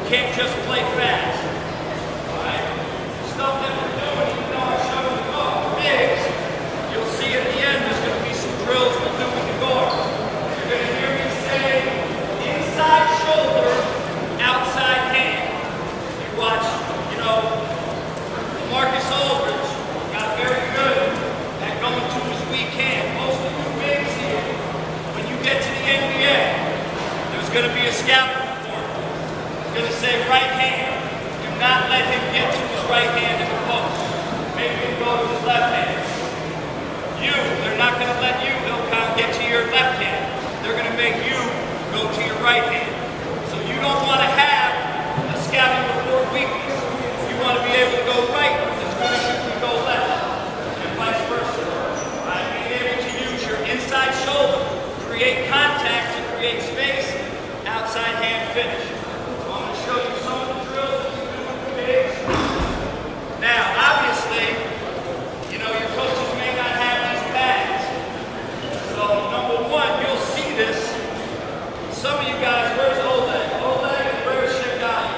can't just play fast. Alright? Stuff that we're doing, even though I'm showing you off bigs, you'll see at the end there's going to be some drills we'll do with the guard. You're going to hear me say inside shoulder, outside hand. You watch, you know, Marcus Aldridge got very good at going to his weak hand. Most of you bigs here, when you get to the NBA, there's going to be a scouting report. It's going to say right hand. Do not let him get to his right hand in the post. Make him go to his left hand. They're not going to let you, Eurocamp, get to your left hand. They're going to make you go to your right hand. So you don't want to have a scouting report weakness. You want to be able to go right as good as you can go left, and vice versa. Right? Being able to use your inside shoulder, create contact to create space, outside hand finish. So I'm going to show you some of the drills that you do with the bigs. Now, obviously, you know, your coaches may not have these bags. So, number one, you'll see this. Some of you guys, where's Oleg? Oleg, and where's Shagai?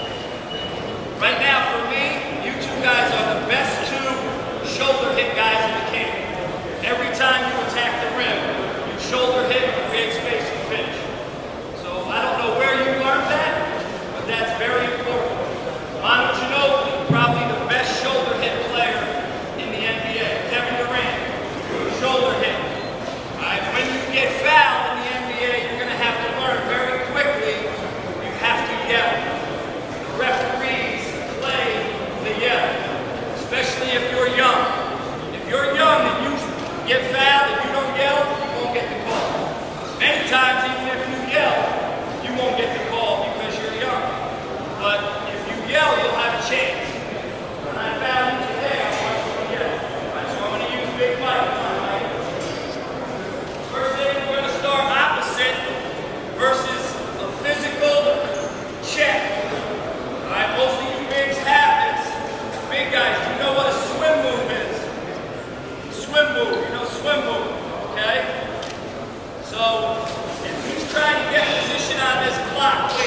Right now, for me, you two guys are the best two shoulder hit guys in the camp. Every time you attack the rim, you shoulder hit, create space, and finish. So, I don't know where you learned that, but that's very important. Manu Ginobili, probably the best shoulder hit player in the NBA. Kevin Durant, shoulder hit. Right? When you get fouled in the NBA, you're going to have to learn very quickly, you have to yell. The referees play the yell, especially if you're young. If you're young and you get fouled and you don't yell, you won't get the call. Many times, even if you yell, you won't get the call because you're young. But if you yell, you'll have a chance. When I found you today, I want you to yell. Right, so I'm going to use big fight. Right? First thing, we're going to start opposite versus a physical check. Alright, most of you bigs have this. Big guys, you know what a swim move is? Swim move, you know swim move, okay? So, if he's trying to get position on this clock,